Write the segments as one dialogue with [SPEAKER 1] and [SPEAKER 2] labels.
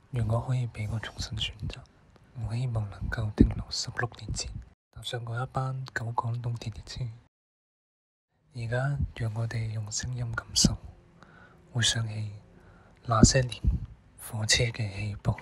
[SPEAKER 1] 如果可以俾我重新選擇，我希望能夠停留16年前，搭上嗰一班九廣東鐵列車。而家讓我哋用聲音感受，回想起那些年火車嘅起步。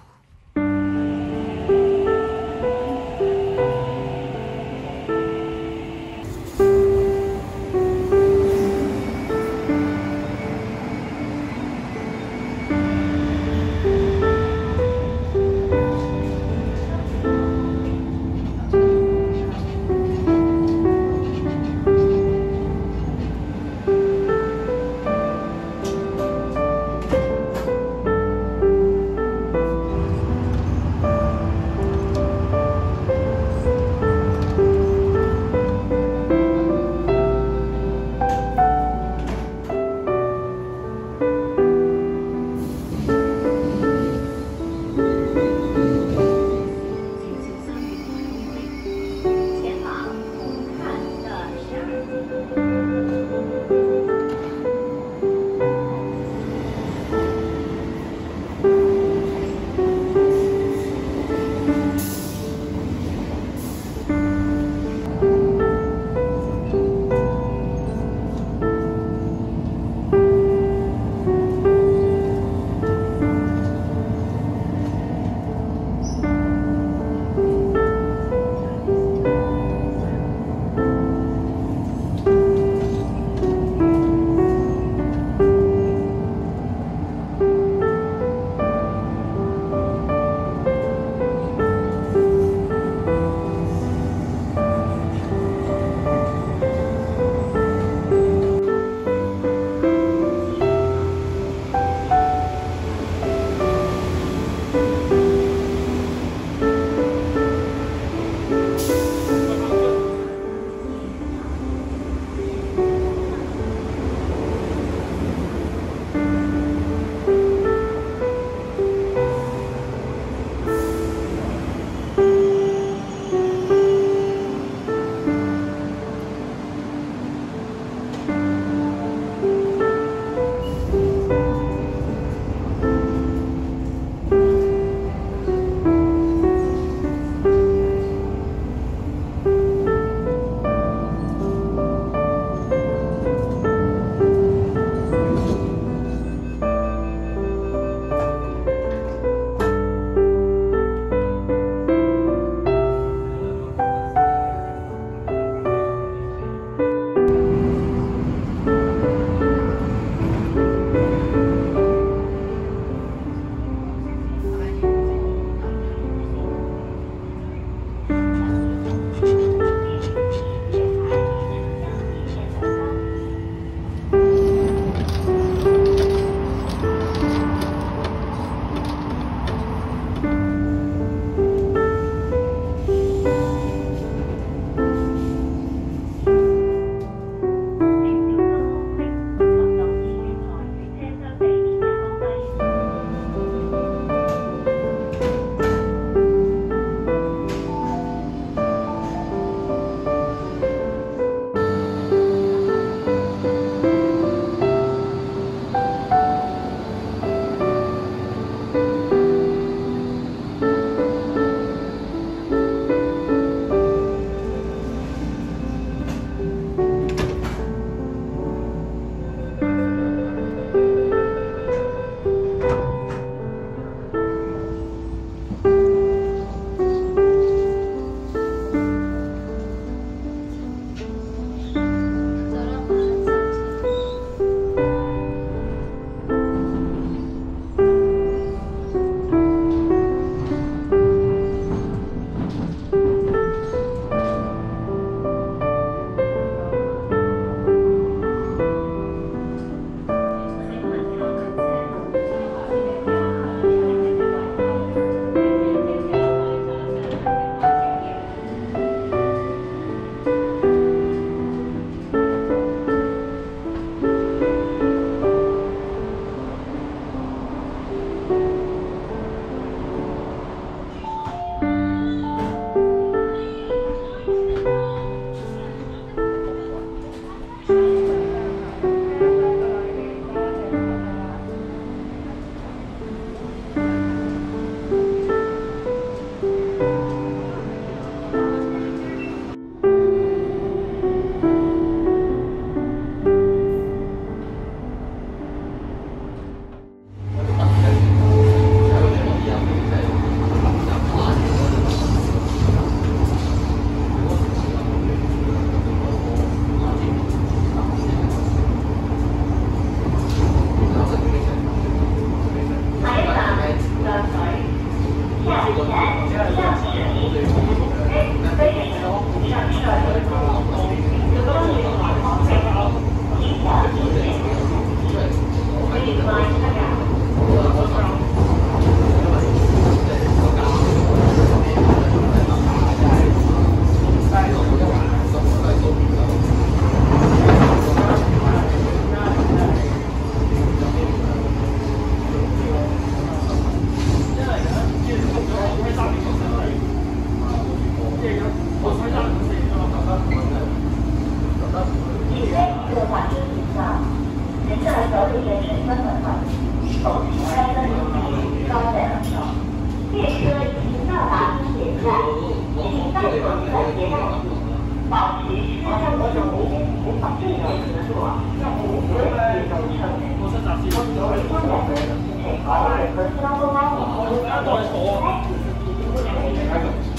[SPEAKER 2] 沿城三门外，走停该车路线高在很少。列车已经到达终点站，请到车站别待处，保持车厢距离，避免合作，无随时都车内。我为多人，请偶尔和交通安全开始提醒不出。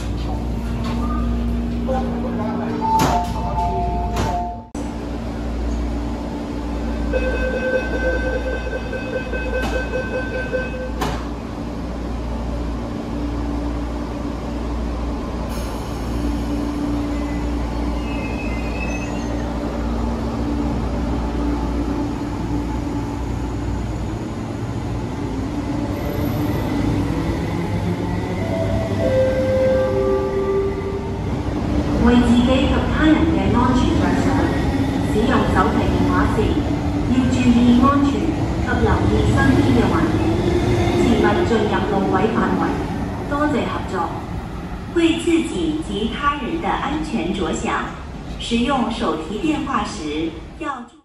[SPEAKER 3] 為自己及他人嘅安全着想，使用手提電話時要注意安全及留意身邊嘅環境，切勿進入路軌範圍。多謝合作。為自己及他人的安全着想，使用手提電話時要注意。